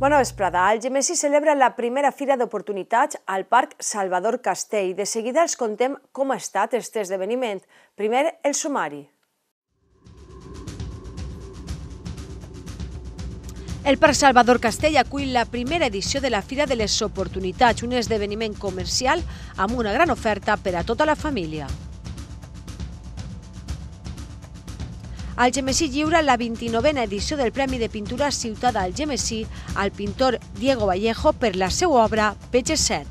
Bona vesprada. Algemesí celebra la primera fira d'oportunitats al Parc Salvador Castell. De seguida els contem com ha estat aquest esdeveniment. Primer, el sumari. El Parc Salvador Castell acull la primera edició de la Fira de les Oportunitats, un esdeveniment comercial amb una gran oferta per a tota la família. Algemesí lliura la 29a edició del Premi de Pintura Ciutat d'Algemesí al pintor Diego Vallejo per la seva obra PG7.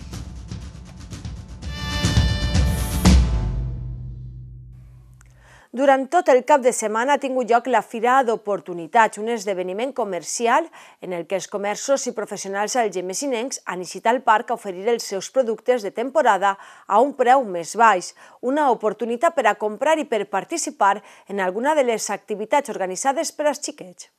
Durant tot el cap de setmana ha tingut lloc la Fira d'Oportunitats, un esdeveniment comercial en el que els comerços i professionals algemesinencs han incitat al parc a oferir els seus productes de temporada a un preu més baix, una oportunitat per a comprar i per participar en alguna de les activitats organitzades per als xiquets.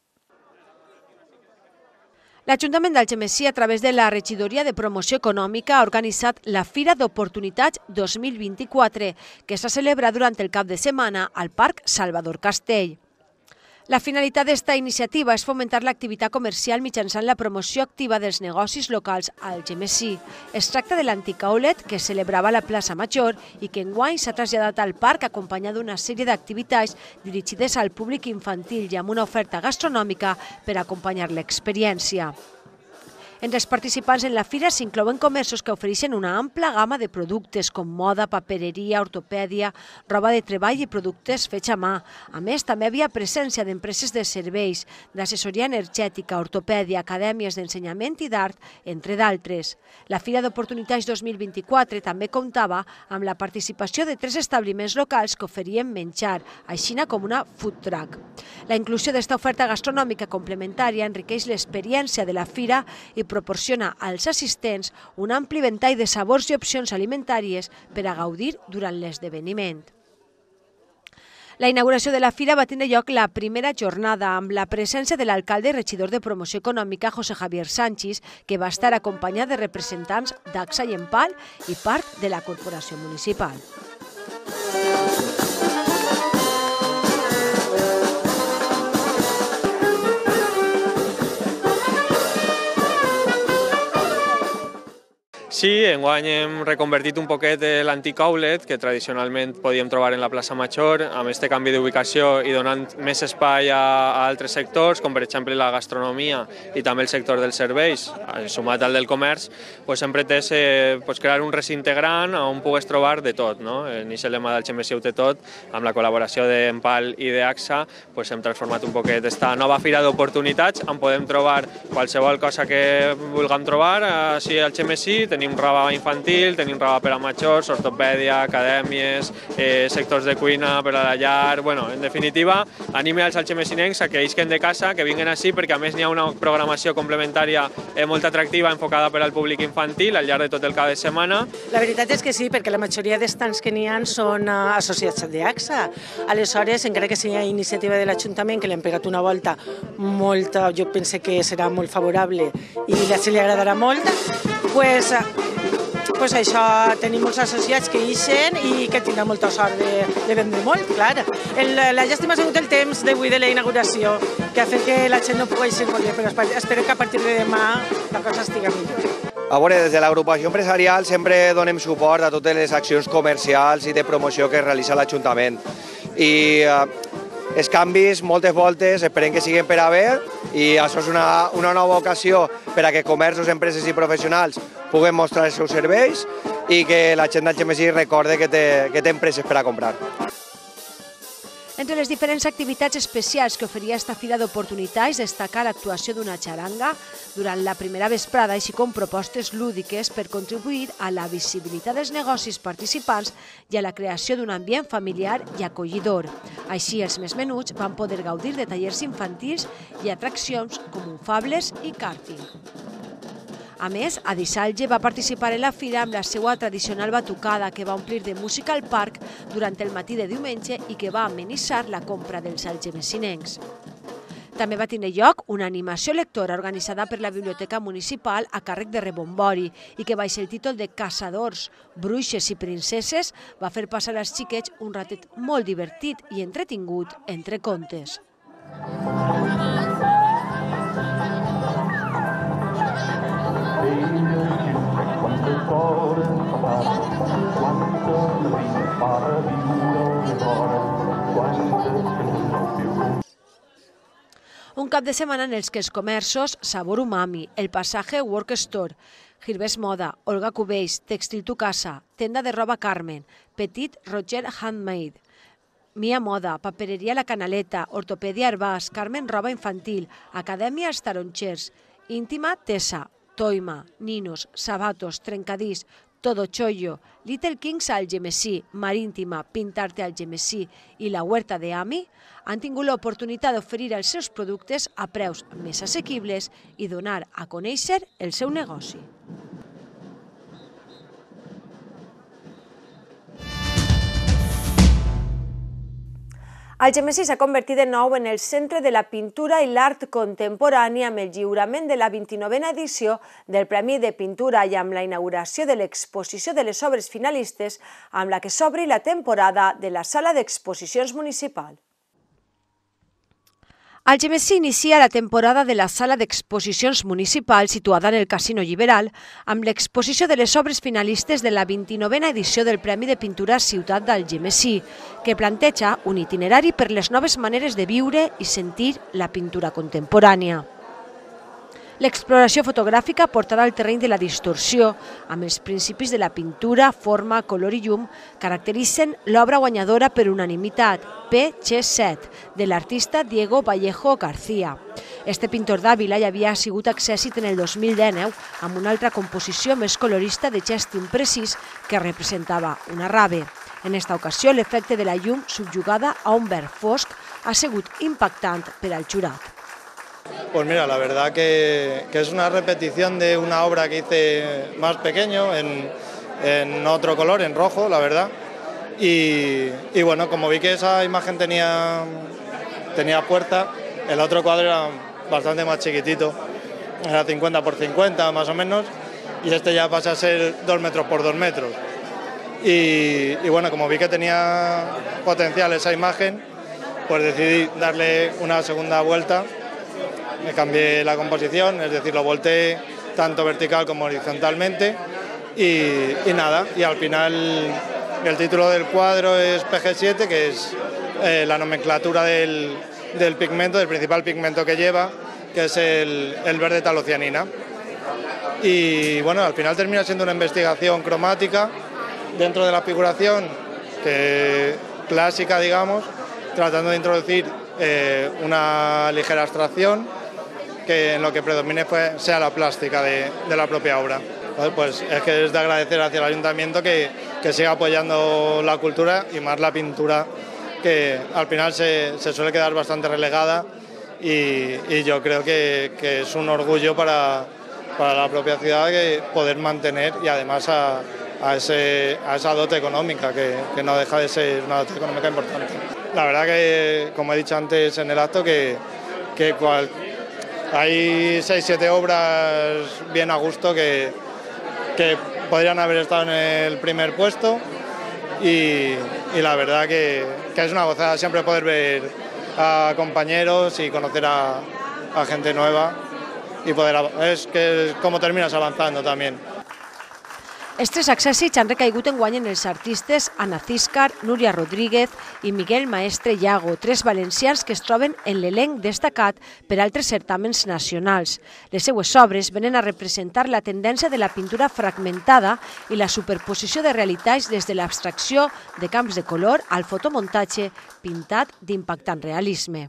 L'Ajuntament d'Algemesí, a través de la Regidoria de Promoció Econòmica, ha organitzat la Fira d'Oportunitats 2024, que s'ha celebrat durant el cap de setmana al Parc Salvador Castell. La finalitat d'esta iniciativa és fomentar l'activitat comercial mitjançant la promoció activa dels negocis locals a Algemesí. Es tracta de l'antic outlet que es celebrava a la plaça Major i que enguany s'ha traslladat al parc acompanyat d'una sèrie d'activitats dirigides al públic infantil i amb una oferta gastronòmica per acompanyar l'experiència. Entre els participants en la fira s'inclouen comerços que ofereixen una ampla gamma de productes com moda, papereria, ortopèdia, roba de treball i productes fets a mà. A més, també havia presència d'empreses de serveis, d'assessoria energètica, ortopèdia, acadèmies d'ensenyament i d'art, entre d'altres. La Fira d'Oportunitats 2024 també comptava amb la participació de 3 establiments locals que oferien menjar, així com una food truck. La inclusió d'esta oferta gastronòmica complementària enriqueix l'experiència de la fira i proporciona als assistents un ampli ventall de sabors i opcions alimentàries per a gaudir durant l'esdeveniment. La inauguració de la fira va tenir lloc la primera jornada amb la presència de l'alcalde i regidor de Promoció Econòmica, José Javier Sánchez, que va estar acompanyat de representants d'AXA i Empal i part de la corporació municipal. Sí, enguany hem reconvertit un poquet l'antic outlet que tradicionalment podíem trobar en la plaça Major, amb aquest canvi d'ubicació i donant més espai a altres sectors, com per exemple la gastronomia i també el sector dels serveis, sumat al del comerç, hem pretès crear un recinte gran on pugues trobar de tot. En aquest lema d'Algemesí ho té tot, amb la col·laboració d'Empal i d'AXA hem transformat un poquet aquesta nova fira d'oportunitats on podem trobar qualsevol cosa que vulguem trobar així a Algemesí. Tenim roba infantil, tenim roba per a majors, ortopèdia, acadèmies, sectors de cuina per a la llar. En definitiva, anime als algemesinencs a que isquen de casa, que vinguin així, perquè a més n'hi ha una programació complementària molt atractiva enfocada per al públic infantil al llarg de tot el cap de setmana. La veritat és que sí, perquè la majoria d'estants que n'hi ha són associats d'AXA. Aleshores, encara que sigui iniciativa de l'Ajuntament, que li han pegat una volta molt, jo penso que serà molt favorable i se li agradarà molt, pues això, tenim molts associats que ixen i que tindran molta sort de vendre molt, clar. La llàstima ha sigut el temps d'avui de la inauguració, que ha fet que la gent no pugui eixir molt bé, però espero que a partir de demà la cosa estigui millor. A veure, des de l'agrupació empresarial sempre donem suport a totes les accions comercials i de promoció que realitza l'Ajuntament. I els canvis, moltes voltes, esperem que siguin per a bé i això és una nova ocasió per a que comerços, empreses i professionals puguen mostrar els seus serveis i que la gent d'Algemesí recorde que té empreses per a comprar. Entre les diferents activitats especials que oferia esta Fira d'Oportunitats destaca l'actuació d'una xaranga durant la primera vesprada, així com propostes lúdiques per contribuir a la visibilitat dels negocis participants i a la creació d'un ambient familiar i acollidor. Així, els més menuts van poder gaudir de tallers infantils i atraccions com fables i kàrting. A més, Adi Salge va participar en la fira amb la seva tradicional batucada que va omplir de música al parc durant el matí de diumenge i que va amenitzar la compra dels algemesinencs. També va tenir lloc una animació lectora organitzada per la Biblioteca Municipal a càrrec de Rebombori i que, baix el títol de Caçadors, Bruixes i Princeses, va fer passar als xiquets un ratet molt divertit i entretingut entre contes. Un cap de setmana en els que els comerços Sabor Umami, El Pasaje Work Store, Girbes Moda, Olga Cubells, Textil Tu Casa, Tenda de Roba Carmen, Petit Roger Handmade, Mia Moda, Papereria La Canaleta, Ortopedia Herbàs, Carmen Roba Infantil, Acadèmia Els Taronxers, Íntima Tessa, Toima, Ninos, Sabatos, Trencadís, Todo Chollo, Little Kings Algemesí, Maríntima, Pintarte Algemesí i la Huerta de Ami han tingut l'oportunitat d'oferir els seus productes a preus més assequibles i donar a conèixer el seu negoci. Algemesí s'ha convertit de nou en el centre de la pintura i l'art contemporani amb el lliurament de la 29a edició del Premi de Pintura i amb la inauguració de l'exposició de les obres finalistes amb la que s'obri la temporada de la Sala d'Exposicions Municipal. Algemesí inicia la temporada de la Sala d'Exposicions Municipal situada en el Casino Liberal amb l'exposició de les obres finalistes de la 29a edició del Premi de Pintura Ciutat d'Algemesí, que planteja un itinerari per les noves maneres de viure i sentir la pintura contemporània. L'exploració fotogràfica portarà al terreny de la distorsió, amb els principis de la pintura, forma, color i llum, caracteritzen l'obra guanyadora per unanimitat, P.G.7, de l'artista Diego Vallejo García. Este pintor d'Àvila ja havia sigut accèssit en el 2019 amb una altra composició més colorista de gest imprecís que representava una rave. En esta ocasió, l'efecte de la llum subjugada a un verd fosc ha sigut impactant per al jurat. Pues mira, la verdad que es una repetición de una obra que hice más pequeño, en otro color, en rojo, la verdad. Y bueno, como vi que esa imagen tenía fuerza, el otro cuadro era bastante más chiquitito, era 50 por 50 más o menos, y este ya pasa a ser 2 metros por 2 metros. Y bueno, como vi que tenía potencial esa imagen, pues decidí darle una segunda vuelta. Me cambié la composición, es decir, lo volteé tanto vertical como horizontalmente y nada, y al final el título del cuadro es PG7, que es la nomenclatura del pigmento, del principal pigmento que lleva, que es el verde talocianina. Y bueno, al final termina siendo una investigación cromática dentro de la figuración clásica, digamos, tratando de introducir una ligera abstracción, que en lo que predomine sea la plástica de la propia obra. Pues es que es de agradecer hacia el ayuntamiento que siga apoyando la cultura y más la pintura, que al final se suele quedar bastante relegada y yo creo que es un orgullo para la propia ciudad poder mantener, y además a esa dote económica que no deja de ser una dote económica importante. La verdad que, como he dicho antes en el acto, que hay 6-7 obras bien a gusto que podrían haber estado en el primer puesto y la verdad que es una gozada siempre poder ver a compañeros y conocer a gente nueva y es que como terminas avanzando también. Els 3 accèssits han recaigut enguany en els artistes Ana Císcar, Núria Rodríguez i Miguel Maestre Llago, 3 valencians que es troben en l'elenc destacat per altres certàmens nacionals. Les seues obres venen a representar la tendència de la pintura fragmentada i la superposició de realitats des de l'abstracció de camps de color al fotomuntatge pintat d'impactant realisme.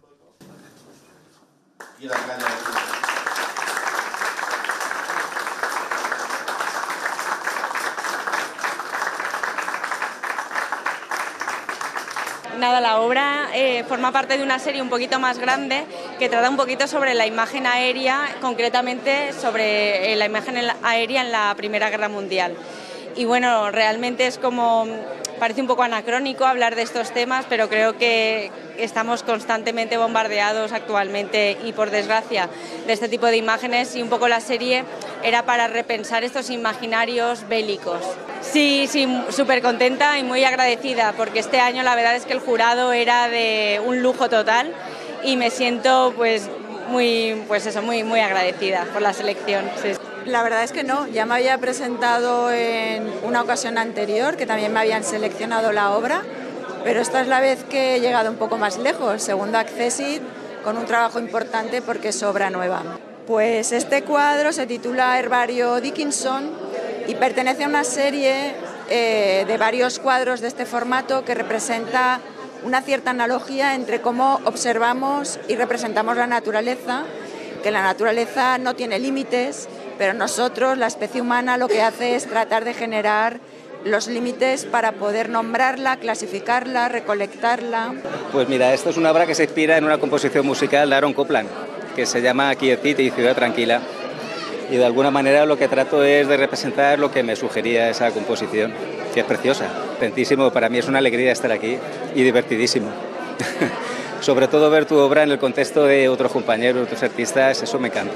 Nada, la obra forma parte de una serie un poquito más grande que trata un poquito sobre la imagen aérea, concretamente sobre la imagen aérea en la Primera Guerra Mundial. Y bueno, realmente es como, parece un poco anacrónico hablar de estos temas, pero creo que estamos constantemente bombardeados actualmente y por desgracia de este tipo de imágenes, y un poco la serie era para repensar estos imaginarios bélicos. Sí, súper contenta y muy agradecida, porque este año la verdad es que el jurado era de un lujo total y me siento muy agradecida por la selección. Sí. La verdad es que no, ya me había presentado en una ocasión anterior, que también me habían seleccionado la obra, pero esta es la vez que he llegado un poco más lejos, segundo Accessit, con un trabajo importante porque es obra nueva. Pues este cuadro se titula Herbario Dickinson y pertenece a una serie de varios cuadros de este formato que representa una cierta analogía entre cómo observamos y representamos la naturaleza, que la naturaleza no tiene límites, pero nosotros, la especie humana, lo que hace es tratar de generar los límites para poder nombrarla, clasificarla, recolectarla. Pues mira, esto es una obra que se inspira en una composición musical de Aaron Copland, que se llama Quiet City, Ciudad Tranquila, y de alguna manera lo que trato es de representar lo que me sugería esa composición, que es preciosa, potentísimo, para mí es una alegría estar aquí y divertidísimo. Sobre todo ver tu obra en el contexto de otros compañeros, otros artistas, eso me encanta.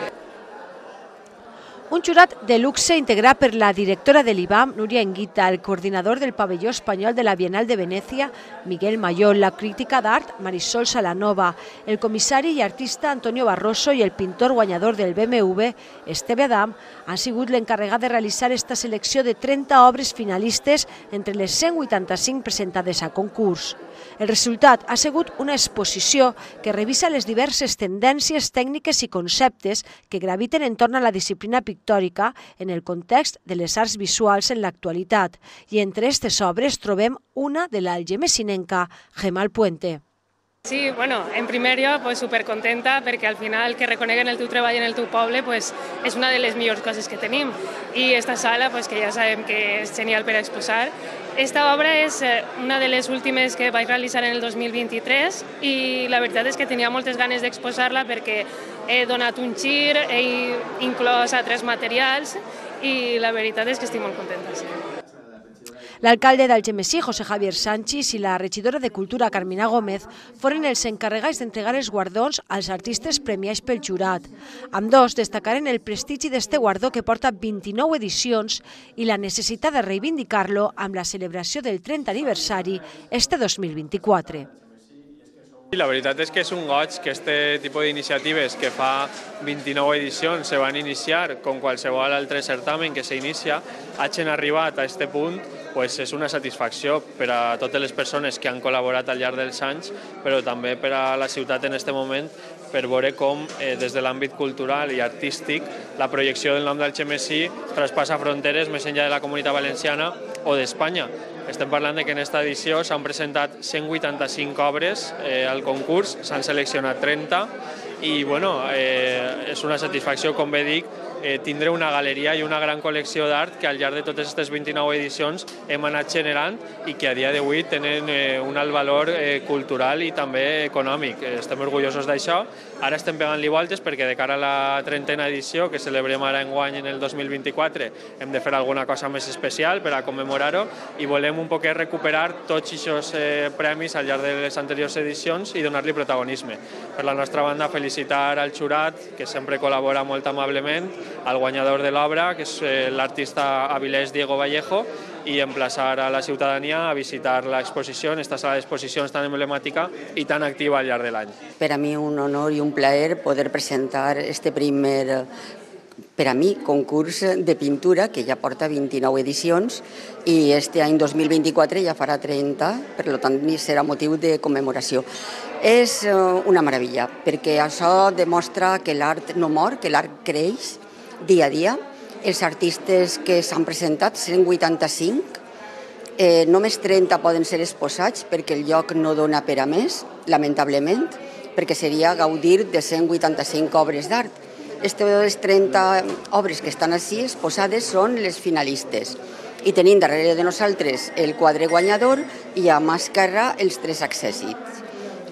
Un jurat de luxe integrat per la directora de l'IBAM, Núria Enguita, el coordinador del pavelló espanyol de la Bienal de Venècia, Miguel Mayol, la crítica d'art, Marisol Salanova, el comissari i artista Antonio Barroso i el pintor guanyador del BMW, Esteve Adam, han sigut l'encarregat de realitzar esta selecció de 30 obres finalistes entre les 185 presentades a concurs. El resultat ha sigut una exposició que revisa les diverses tendències tècniques i conceptes que graviten entorn a la disciplina pictòrica en el context de les arts visuals en l'actualitat. I entre aquestes obres trobem una de l'algemesinenca Gemma Puente. Sí, bueno, en primer lloc, pues, supercontenta perquè al final que reconeguen el teu treball en el teu poble pues, és una de les millors coses que tenim. I esta sala, pues, que ja sabem que és genial per exposar. Esta obra és una de les últimes que vaig realitzar en el 2023 i la veritat és que tenia moltes ganes d'exposar-la perquè he donat un gir, he inclòs altres materials i la veritat és que estic molt contenta. Sí. L'alcalde d'Algemesí, José Javier Sánchez, i la regidora de Cultura, Carmina Gómez, foren els encarregats d'entregar els guardons als artistes premiats pel jurat. Ambdós destacaren el prestigi d'este guardó que porta 29 edicions i la necessitat de reivindicar-lo amb la celebració del 30 aniversari este 2024. La veritat és que és un goig que aquest tipus d'iniciatives que fa 29 edicions se van iniciar com qualsevol altre certamen que s'inicia hagin arribat a aquest punt, pues és una satisfacció per a totes les persones que han col·laborat al llarg dels anys, però també per a la ciutat en aquest moment, per veure com des de l'àmbit cultural i artístic la projecció del nom d'Algemesí traspassa fronteres més enllà de la Comunitat Valenciana o d'Espanya. Estem parlant que en aquesta edició s'han presentat 185 obres al concurs, s'han seleccionat 30 i bueno, és una satisfacció, com bé dic, tindre una galeria i una gran col·lecció d'art que al llarg de totes aquestes 29 edicions hem anat generant i que a dia d'avui tenen un alt valor cultural i també econòmic. Estem orgullosos d'això. Ara estem pegant-li voltes perquè de cara a la 30a edició que celebrem ara enguany en el 2024 hem de fer alguna cosa més especial per a commemorar-ho i volem un poquet recuperar tots aquests premis al llarg de les anteriors edicions i donar-li protagonisme. Per la nostra banda, felicitar al jurat, que sempre col·labora molt amablement, al guanyador de l'obra, que és l'artista avilès Diego Vallejo, i emplaçar a la ciutadania a visitar l'exposició, esta sala d'exposicions tan emblemàtica i tan activa al llarg de l'any. Per a mi un honor i un plaer poder presentar este primer, per a mi, concurs de pintura que ja porta 29 edicions i este any 2024 ja farà 30, per tant serà motiu de commemoració. És una meravella, perquè això demostra que l'art no mor, que l'art creix dia a dia. Els artistes que s'han presentat, 185, només 30 poden ser exposats perquè el lloc no dona per a més, lamentablement, perquè seria gaudir de 185 obres d'art. Aquestes 30 obres que estan així exposades són les finalistes i tenim darrere de nosaltres el quadre guanyador i a mà esquerra els 3 accèssits.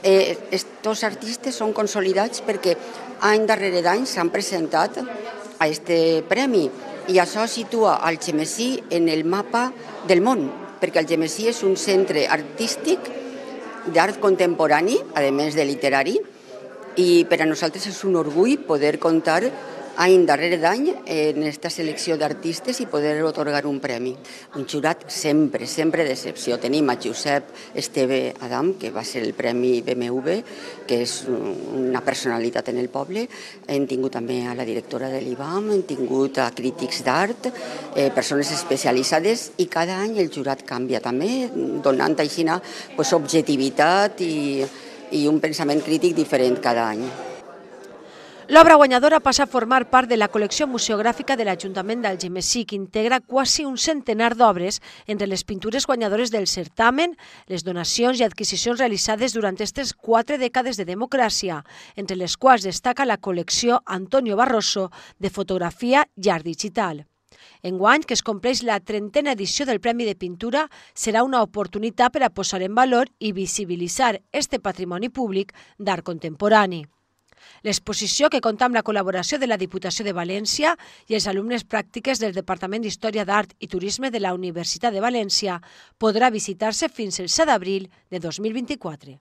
Estos artistes són consolidats perquè any darrere d'any s'han presentat a este premi i això situa Algemesí en el mapa del món, perquè Algemesí és un centre artístic d'art contemporani, a més de literari, i per a nosaltres és un orgull poder comptar any darrere d'any en aquesta selecció d'artistes i poder otorgar un premi. Un jurat sempre d'excepció. Tenim a Josep Esteve Adam, que va ser el Premi BMW, que és una personalitat en el poble. Hem tingut també a la directora de l'IBAM, hem tingut a crítics d'art, persones especialitzades, i cada any el jurat canvia també, donant així objectivitat i un pensament crític diferent cada any. L'obra guanyadora passa a formar part de la col·lecció museogràfica de l'Ajuntament d'Algemesí, que integra quasi un centenar d'obres entre les pintures guanyadores del certamen, les donacions i adquisicions realitzades durant aquestes 4 dècades de democràcia, entre les quals destaca la col·lecció Antonio Barroso de fotografia i art digital. Enguany, que es compleix la 30a edició del Premi de Pintura, serà una oportunitat per a posar en valor i visibilitzar este patrimoni públic d'art contemporani. L'exposició, que compta amb la col·laboració de la Diputació de València i els alumnes pràctiques del Departament d'Història d'Art i Turisme de la Universitat de València, podrà visitar-se fins el 7 d'abril de 2024.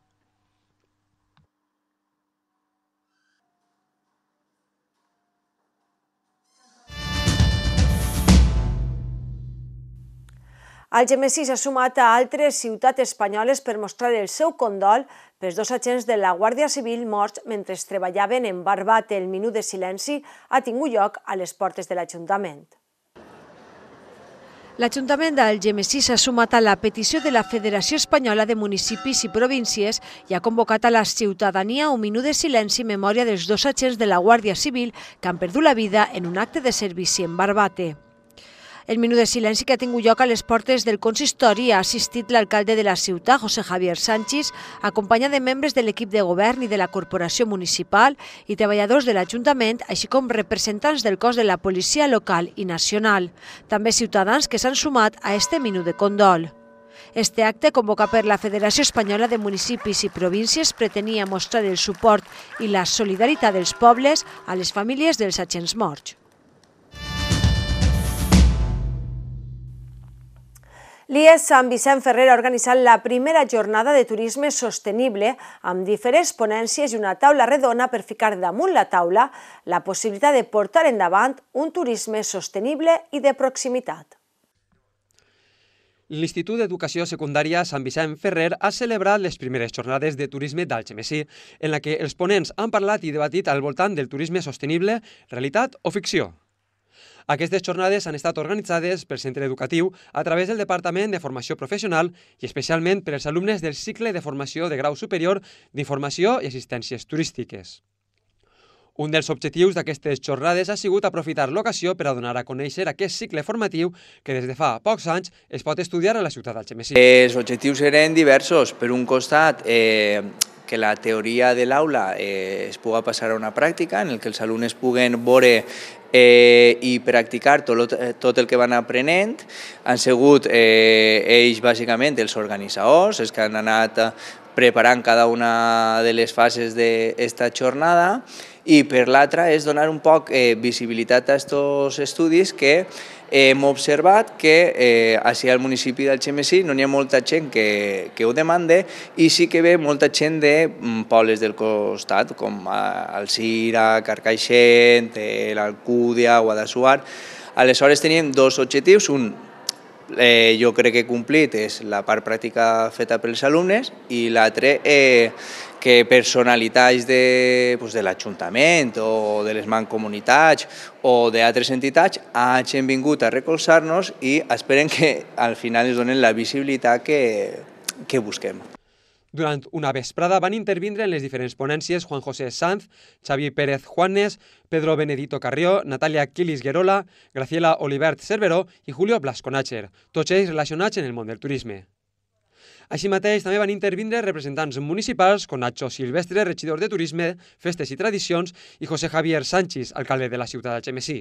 Algemesí s'ha sumat a altres ciutats espanyoles per mostrar el seu condol pels 2 agents de la Guàrdia Civil morts mentre treballaven en Barbate. El minut de silenci ha tingut lloc a les portes de l'Ajuntament. L'Ajuntament d'Algemesí s'ha sumat a la petició de la Federació Espanyola de Municipis i Províncies i ha convocat a la ciutadania un minut de silenci en memòria dels 2 agents de la Guàrdia Civil que han perdut la vida en un acte de servici en Barbate. El minut de silenci que ha tingut lloc a les portes del consistori ha assistit l'alcalde de la ciutat, José Javier Sánchez, acompanyat de membres de l'equip de govern i de la corporació municipal i treballadors de l'Ajuntament, així com representants del cos de la policia local i nacional. També ciutadans que s'han sumat a este minut de condol. Este acte, convocat per la Federació Espanyola de Municipis i Províncies, pretenia mostrar el suport i la solidaritat dels pobles a les famílies dels agents morts. L'IES Sant Vicent Ferrer ha organitzat la primera jornada de turisme sostenible amb diferents ponències i una taula redona per ficar damunt la taula la possibilitat de portar endavant un turisme sostenible i de proximitat. L'Institut d'Educació Secundària Sant Vicent Ferrer ha celebrat les primeres jornades de turisme d'Algemesí, en la que els ponents han parlat i debatit al voltant del turisme sostenible, realitat o ficció. Aquestes jornades han estat organitzades pel centre educatiu a través del Departament de Formació Professional i especialment per als alumnes del cicle de formació de grau superior d'Informació i Assistències Turístiques. Un dels objectius d'aquestes jornades ha sigut aprofitar l'ocasió per a donar a conèixer aquest cicle formatiu que des de fa pocs anys es pot estudiar a la ciutat d'Algemesí. Els objectius eren diversos. Per un costat, que la teoria de l'aula es pugui passar a una pràctica en què els alumnes puguen veure i practicar tot el que van aprenent. Han sigut ells bàsicament els organitzadors, els que han anat preparant cada una de les fases d'esta jornada, i per l'altra és donar un poc visibilitat a aquests estudis que hem observat que així al municipi d'Algemesí no hi ha molta gent que ho demanda i sí que ve molta gent de pobles del costat, com Alzira, Carcaixent, l'Alcúdia, Guadassuar. Aleshores tenim 2 objectius, un jo crec que complit és la part pràctica feta pels alumnes i l'altre que personalitats de l'Ajuntament o de les mancomunitats o d'altres entitats hagin vingut a recolzar-nos i esperen que al final ens donen la visibilitat que busquem. Durant una vesprada van intervindre en les diferents ponències Juan José Sanz, Xavi Pérez Juanes, Pedro Benedito Carrió, Natalia Quilis Guerola, Graciela Olivert Cerveró i Julio Blasconacher, tots ells relacionats en el món del turisme. Així mateix també van intervindre representants municipals com Nacho Silvestre, regidor de Turisme, Festes i Tradicions, i José Javier Sánchez, alcalde de la ciutat d'Algemesí.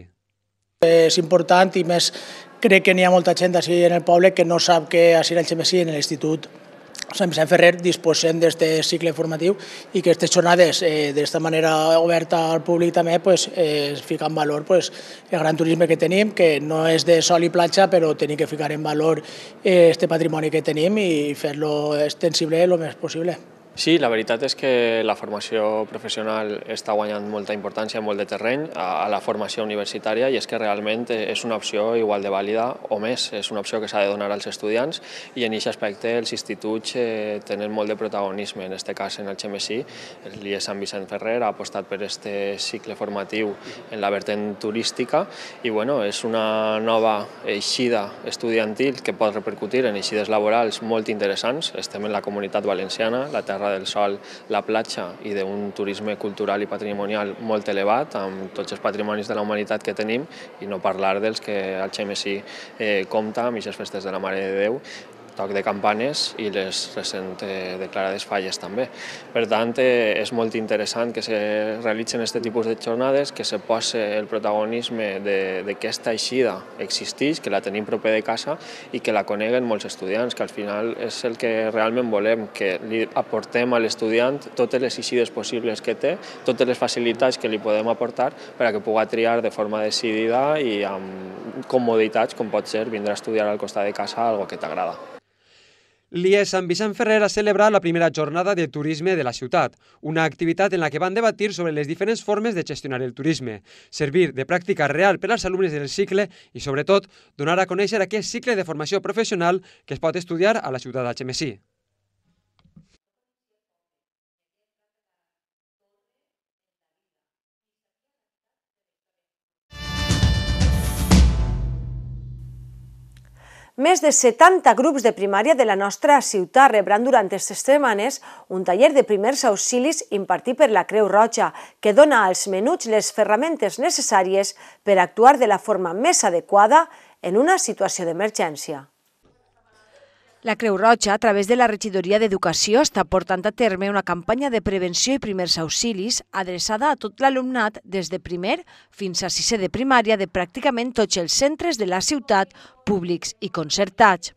És important i més crec que n'hi ha molta gent així en el poble que no sap que així a Algemesí en l'Institut Sant Vicent Ferrer disposem d'aquest cicle formatiu i que aquestes jornades d'esta manera oberta al públic també es fica en valor el gran turisme que tenim, que no és de sol i platja, però tenim que ficar en valor aquest patrimoni que tenim i fer-lo extensible el més possible. Sí, la veritat és que la formació professional està guanyant molta importància, molt de terreny a la formació universitària, i és que realment és una opció igual de vàlida o més, és una opció que s'ha de donar als estudiants, i en aquest aspecte els instituts tenen molt de protagonisme. En aquest cas, en el XMSI, l'IES Sant Vicent Ferrer ha apostat per aquest cicle formatiu en la vertent turística, i és una nova eixida estudiantil que pot repercutir en eixides laborals molt interessants. Estem en la Comunitat Valenciana, la terra del sol, la platja, i d'un turisme cultural i patrimonial molt elevat, amb tots els patrimonis de la humanitat que tenim, i no parlar dels que el XMSI compta amb aquestes festes de la Mare de Déu, toc de campanes i les recent declarades falles també. Per tant, és molt interessant que se realitzen aquest tipus de jornades, que se posi el protagonisme d'aquesta eixida existeix, que la tenim proper de casa i que la coneguen molts estudiants, que al final és el que realment volem, que li aportem a l'estudiant totes les eixides possibles que té, totes les facilitats que li podem aportar per a que pugui triar de forma decidida i amb comoditats, com pot ser vindre a estudiar al costat de casa algo que t'agrada. L'IES Sant Vicent Ferrer ha celebrat la primera jornada de turisme de la ciutat, una activitat en la que van debatir sobre les diferents formes de gestionar el turisme, servir de pràctica real per als alumnes del cicle i, sobretot, donar a conèixer aquest cicle de formació professional que es pot estudiar a la ciutat d'Algemesí. Més de 70 grups de primària de la nostra ciutat rebran durant aquestes setmanes un taller de primers auxilis impartit per la Creu Roja, que dona als menuts les ferramentes necessàries per actuar de la forma més adequada en una situació d'emergència. La Creu Roja, a través de la Regidoria d'Educació, està portant a terme una campanya de prevenció i primers auxilis adreçada a tot l'alumnat des de primer fins a sisè de primària de pràcticament tots els centres de la ciutat, públics i concertats.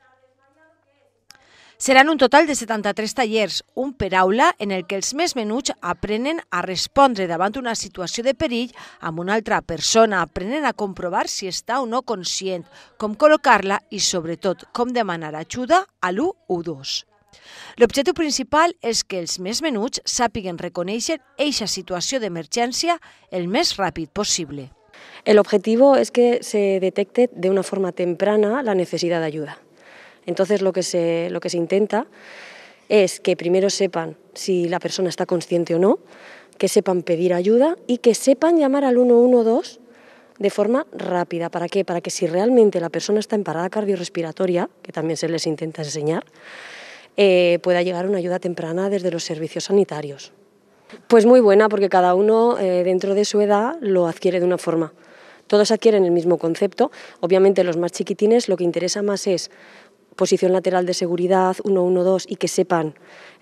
Seran un total de 73 tallers, un per aula, en el que els més menuts aprenen a respondre davant una situació de perill amb una altra persona, aprenen a comprovar si està o no conscient, com col·locar-la i, sobretot, com demanar ajuda a l'112. L'objectiu principal és que els més menuts sàpiguen reconèixer eixa situació d'emergència el més ràpid possible. El objetivo es que se detecte de una forma temprana la necesidad de ayuda. Entonces lo que se intenta es que primero sepan si la persona está consciente o no, que sepan pedir ayuda y que sepan llamar al 112 de forma rápida. ¿Para qué? Para que si realmente la persona está en parada cardiorrespiratoria, que también se les intenta enseñar, pueda llegar una ayuda temprana desde los servicios sanitarios. Pues muy buena, porque cada uno dentro de su edad lo adquiere de una forma. Todos adquieren el mismo concepto. Obviamente los más chiquitines lo que interesa más es posición lateral de seguridad, 112, y que sepan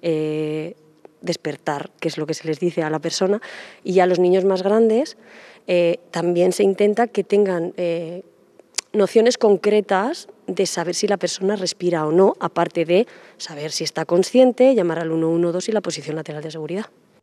despertar, que es lo que se les dice a la persona. Y ya los niños más grandes también se intenta que tengan nociones concretas de saber si la persona respira o no, aparte de saber si está consciente, llamar al 112 y la posición lateral de seguridad.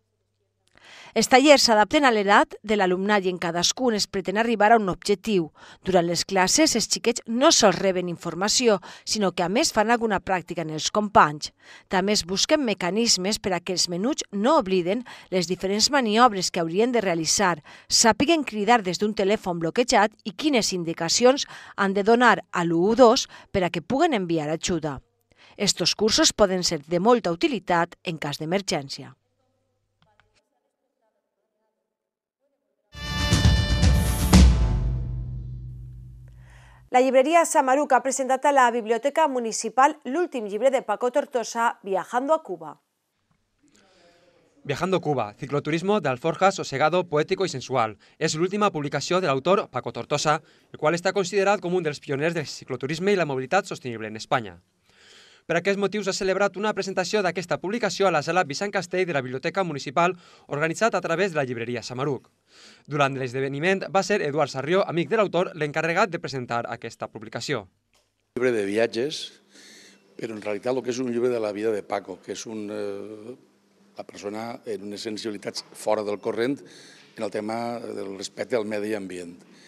Els tallers s'adapten a l'edat de l'alumnat i en cadascun es pretén arribar a un objectiu. Durant les classes, els xiquets no sols reben informació, sinó que a més fan alguna pràctica en els companys. També es busquen mecanismes per a que els menuts no obliden les diferents maniobres que haurien de realitzar, sàpiguen cridar des d'un telèfon bloquejat i quines indicacions han de donar a l'112 per a que puguen enviar ajuda. Estos cursos poden ser de molta utilitat en cas d'emergència. La llibreria Samaruc ha presentat a la Biblioteca Municipal l'últim llibre de Paco Tortosa, Viajando a Cuba. Viajando a Cuba, cicloturismo de alforjas, sosegado, poético y sensual. És l'última publicació de l'autor Paco Tortosa, el qual està considerat com un dels pioners del cicloturisme i la mobilitat sostenible en Espanya. Per aquests motius s'ha celebrat una presentació d'aquesta publicació a la sala Vicent Castell de la Biblioteca Municipal, organitzat a través de la llibreria Samaruc. Durant l'esdeveniment va ser Eduard Sarrió, amic de l'autor, l'encarregat de presentar aquesta publicació. Un llibre de viatges, però en realitat el que és un llibre de la vida de Paco, que és la persona amb unes sensibilitats fora del corrent en el tema del respecte al medi ambient.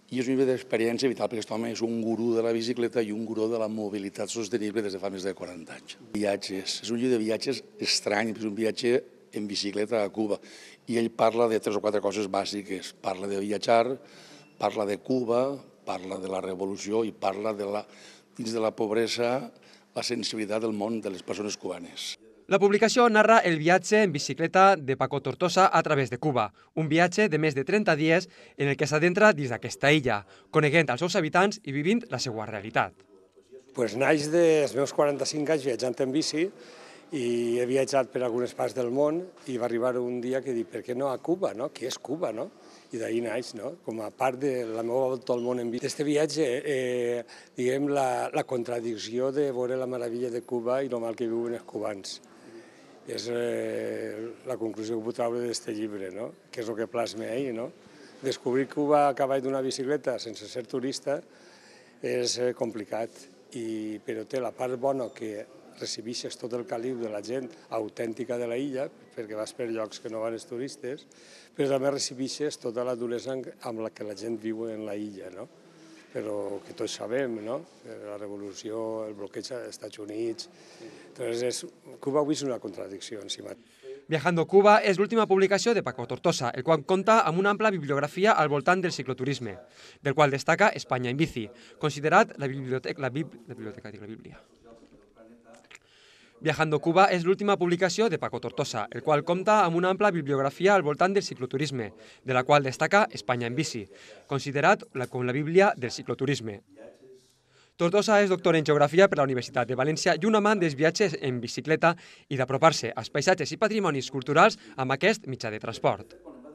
i és un llibre d'experiència vital, perquè aquest home és un gurú de la bicicleta i un gurú de la mobilitat sostenible des de fa més de 40 anys. Viatges, és un llibre de viatges estrany, és un viatge en bicicleta a Cuba, i ell parla de 3 o 4 coses bàsiques. Parla de viatjar, parla de Cuba, parla de la revolució i parla dins de la pobresa, la sensibilitat del món de les persones cubanes. La publicació narra el viatge en bicicleta de Paco Tortosa a través de Cuba, un viatge de més de 30 dies en el que s'adentra dins d'aquesta illa, coneguent els seus habitants i vivint la seva realitat. Naix dels meus 45 anys viatjant en bici i he viatjat per algunes parts del món i va arribar un dia que dic, per què no a Cuba, no? Què és Cuba, no? I d'ahir naix, no? Com a part de la meva volta al món en bici. D'aquest viatge, diguem, la contradicció de veure la meravella de Cuba i el mal que viuen els cubans. És la conclusió que puc treure d'aquest llibre, no? Que és el que plasma ell, no? Descobrir Cuba a cavall d'una bicicleta sense ser turista és complicat, però té la part bona que recibeixes tot el caliu de la gent autèntica de la illa, perquè vas per llocs que no van els turistes, però també recibeixes tota la duresa amb la que la gent viu en la illa, no? Però que tots sabem, no? La revolució, el bloqueig dels Estats Units... Cuba avui és una contradicció en si mateix. Viajando Cuba és l'última publicació de Paco Tortosa, el qual compta amb una ampla bibliografia al voltant del cicloturisme, del qual destaca Espanya en bici, considerat la Bíblia. Viajando Cuba és l'última publicació de Paco Tortosa, el qual compta amb una ampla bibliografia al voltant del cicloturisme, de la qual destaca Espanya en bici, considerat com la Bíblia del cicloturisme. Tortosa és doctor en Geografia per la Universitat de València i un amant dels viatges en bicicleta i d'apropar-se als paisatges i patrimonis culturals amb aquest mitjà de transport.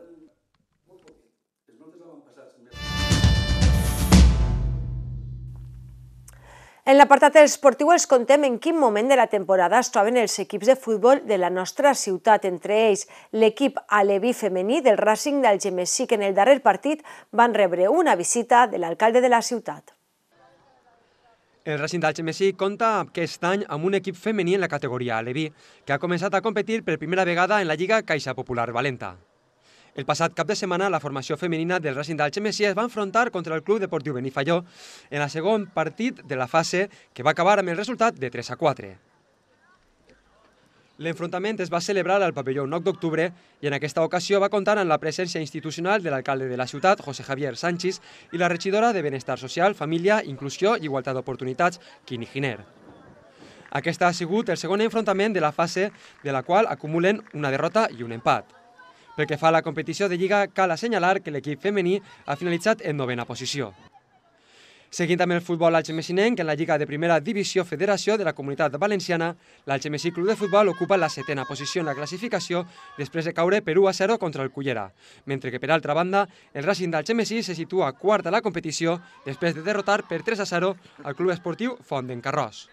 En l'apartat esportiu els contem en quin moment de la temporada es troben els equips de futbol de la nostra ciutat, entre ells l'equip aleví femení del Racing d'Algemesí, que en el darrer partit van rebre una visita de l'alcalde de la ciutat. El Racing d'Algemesí compta aquest any amb un equip femení en la categoria aleví, que ha començat a competir per primera vegada en la Lliga Caixa Popular Valenta. El passat cap de setmana, la formació femenina del Racing d'Algemesí es va enfrontar contra el Club Deportiu Benifaió en el segon partit de la fase, que va acabar amb el resultat de 3-4. L'enfrontament es va celebrar al pavelló 9 d'octubre i en aquesta ocasió va comptar amb la presència institucional de l'alcalde de la ciutat, José Javier Sánchez, i la regidora de Benestar Social, Família, Inclusió i Igualtat d'Oportunitats, Quini Giner. Aquest ha sigut el segon enfrontament de la fase, de la qual acumulen una derrota i un empat. Pel que fa a la competició de Lliga, cal assenyalar que l'equip femení ha finalitzat en 9a posició. Seguint amb el futbol algemesinenc, en la Lliga de Primera Divisió Federació de la Comunitat Valenciana, l'Algemesí Club de Futbol ocupa la 7a posició en la classificació després de caure per 1-0 contra el Cullera, mentre que, per altra banda, el Racing d'Algemesí se situa quart a la competició després de derrotar per 3-0 al Club Esportiu Font d'en Carròs.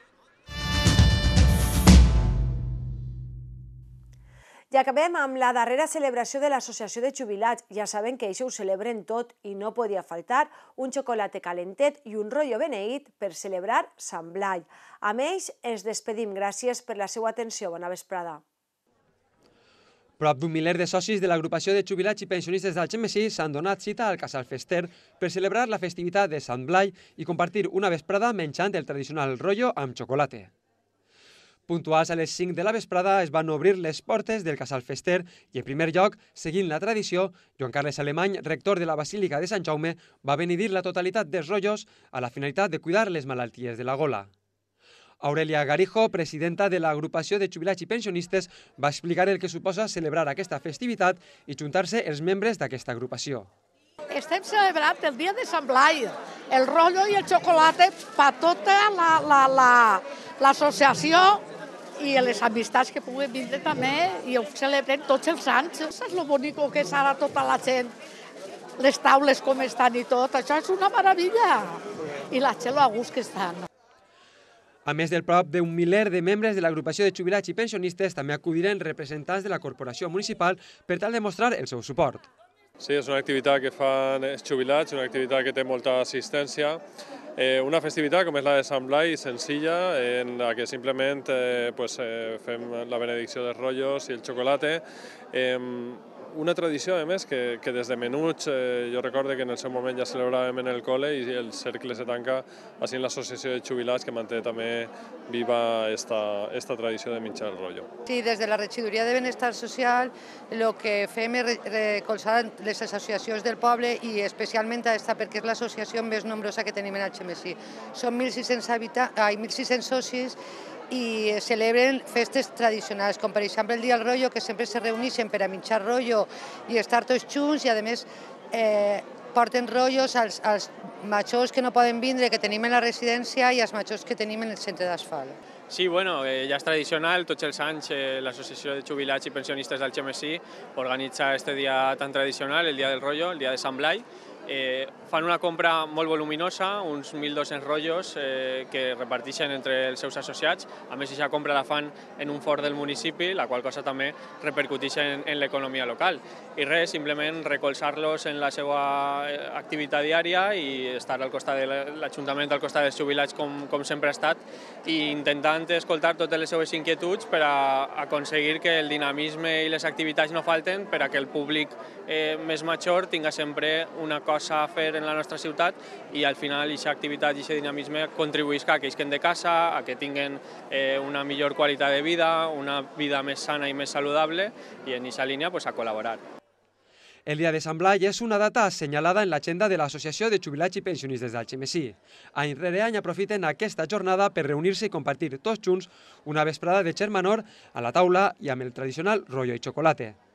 I acabem amb la darrera celebració de l'Associació de Jubilats. Ja saben que això ho celebren tot i no podia faltar un xocolate calentet i un rotllo beneït per celebrar Sant Blai. Amb ells ens despedim. Gràcies per la seva atenció. Bona vesprada. Prop d'un miler de socis de l'agrupació de jubilats i pensionistes d'Algemesí s'han donat cita al Casal Fester per celebrar la festivitat de Sant Blai i compartir una vesprada menjant el tradicional rotllo amb xocolate. Puntuals a les 5 de la vesprada es van obrir les portes del Casal Fester i, en primer lloc, seguint la tradició, Joan Carles Alemany, rector de la Basílica de Sant Jaume, va benedir la totalitat dels rotllos a la finalitat de cuidar les malalties de la gola. Aurelia Garijo, presidenta de l'agrupació de jubilats i pensionistes, va explicar el que suposa celebrar aquesta festivitat i juntar-se els membres d'aquesta agrupació. Estem celebrant el dia de Sant Blai, el rotllo i el xocolate per tota l'associació i les amistats que puguen vindre també i ho celebrem tots els anys. Això és el bonic que és ara tota la gent, les taules com estan i tot, això és una meravella. I la gent a gust que estan. A més del prop d'un miler de membres de l'agrupació de jubilats i pensionistes, també acudiren representants de la corporació municipal per tal de mostrar el seu suport. Sí, és una activitat que fan els jubilats, una activitat que té molta assistència. Una festivitat com és la de Sant Blai, senzilla, en la que simplement fem la benedicció dels rotllos i el xocolate. una tradició, a més, que des de menuts, jo recordo que en el seu moment ja celebràvem en el col·le i el cercle se tanca així en l'associació de jubilats que manté també viva esta tradició de menjar el rotllo. Sí, des de la regidoria de Benestar Social el que fem és recolzar les associacions del poble i especialment aquesta perquè és l'associació més nombrosa que tenim en Algemesí. Són 1.600 socis i celebren festes tradicionals, com per exemple el Dia del Rotllo, que sempre se reuneixen per a menjar rotllo i estar tots junts i a més porten rotllos als majors que no poden vindre, que tenim en la residència i als majors que tenim en el centre d'asfalt. Sí, bueno, ja és tradicional, tots els anys l'Associació de Jubilats i Pensionistes d'Algemesí organitza este dia tan tradicional, el Dia del Rotllo, el Dia de Sant Blai. Fan una compra molt voluminosa, uns 1.200 rotllos que reparteixen entre els seus associats. A més, aquesta compra la fan en un fort del municipi, la qual cosa també repercuteix en l'economia local. I res, simplement recolzar-los en la seva activitat diària i estar al costat de l'Ajuntament, al costat dels jubilats com sempre ha estat, i intentant escoltar totes les seves inquietuds per a aconseguir que el dinamisme i les activitats no falten per a que el públic més major tinga sempre una cosa a fer en la nostra ciutat i al final aquesta activitat i aquest dinamisme contribueix a que isquen de casa, a que tinguen una millor qualitat de vida, una vida més sana i més saludable i en aquesta línia a col·laborar. El Dia de Sant Blai és una data assenyalada en l'agenda de l'Associació de Jubilats i Pensionistes d'Algemesí. Any rere any aprofiten aquesta jornada per reunir-se i compartir tots junts una vesprada de germanor a la taula i amb el tradicional rotllo i xocolate.